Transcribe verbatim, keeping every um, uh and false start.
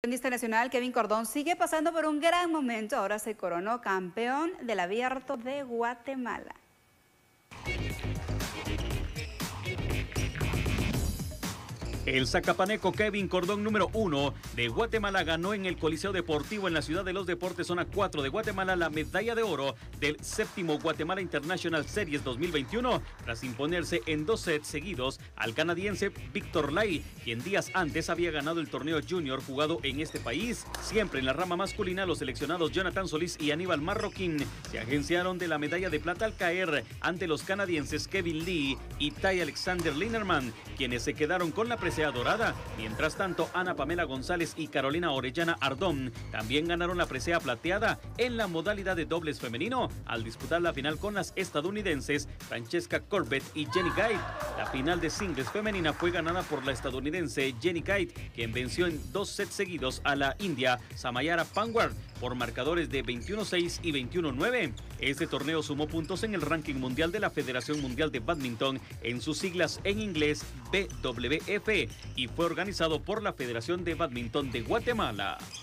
Tenista nacional Kevin Cordón sigue pasando por un gran momento. Ahora se coronó campeón del Abierto de Guatemala. El zacapaneco Kevin Cordón, número uno de Guatemala, ganó en el Coliseo Deportivo en la Ciudad de los Deportes, zona cuatro de Guatemala, la medalla de oro del séptimo Guatemala International Series dos mil veintiuno, tras imponerse en dos sets seguidos al canadiense Víctor Lai, quien días antes había ganado el torneo junior jugado en este país. Siempre en la rama masculina, los seleccionados Jonathan Solís y Aníbal Marroquín se agenciaron de la medalla de plata al caer ante los canadienses Kevin Lee y Ty Alexander Linerman, quienes se quedaron con la presea dorada. Mientras tanto, Ana Pamela González y Carolina Orellana Ardón también ganaron la presea plateada en la modalidad de dobles femenino, al disputar la final con las estadounidenses Francesca Corbett y Jenny Guide. La final de singles femenina fue ganada por la estadounidense Jenny Guide, quien venció en dos sets seguidos a la india Samayara Panwar por marcadores de veintiuno seis y veintiuno nueve. Este torneo sumó puntos en el ranking mundial de la Federación Mundial de Badminton, en sus siglas en inglés B W F, y fue organizado por la Federación de Badminton de Guatemala.